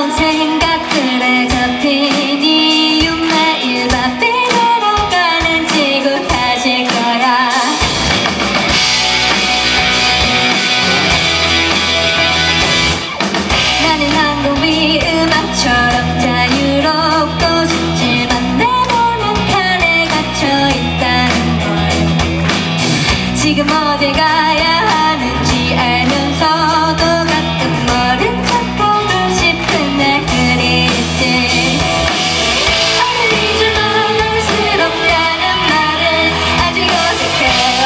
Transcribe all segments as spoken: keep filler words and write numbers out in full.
이런 생각들에 잡힌 이유 매일 바삐 걸어가는 지구 탓일 거야. 나는 한국이 음악처럼 자유롭고 싶지만 내 몸은 칸에 갇혀있다는 걸 지금 어딜 가야 하는지 알면서도 가끔 모른 척하고 싶은 날들이 있지. 오늘 잊을 만할수록다는 말은 아직 어색해요.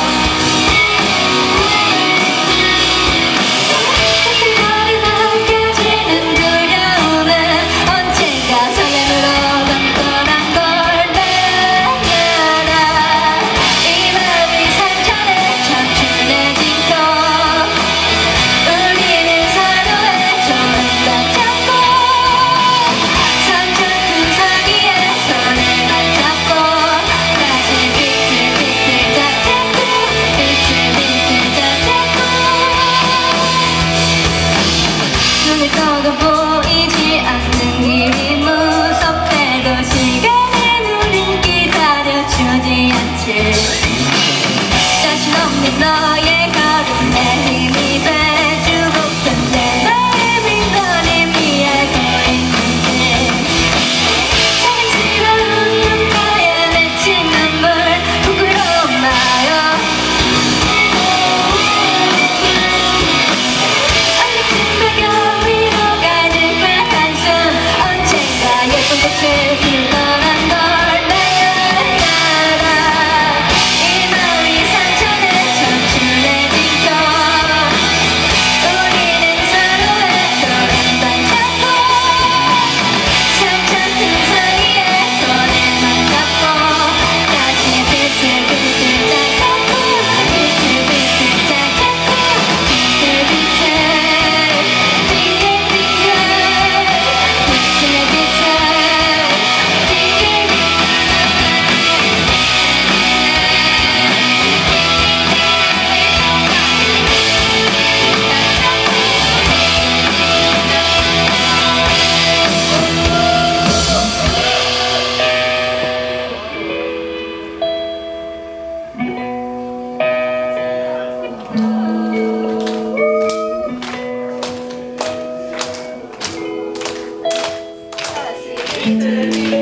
같은 거리 느껴지는 두려움은 언젠가 설렘으로 감돌한 걸 내 알아. 이 마음이 상처를 청춘해진 우리는 서로의 손을 잡고 산천투성이의 손을 잡고 다시 비틀비틀 잡잡고 비틀비틀 잡잡고 눈을 떠도 보이지 않는 길이 무섭대도 시간은 우린 기다려주지 않지. 자신 없는 너의 걸음에 힘이 돼주고픈 내 마음이 넌 이미 알고 있는지. 사랑스러운 눈가에 맺힌 눈물 부끄러움마요. 얼룩진 배경 위로 가득한 한숨 언젠가 예쁜 꽃을 피울 거란 걸 Thank you.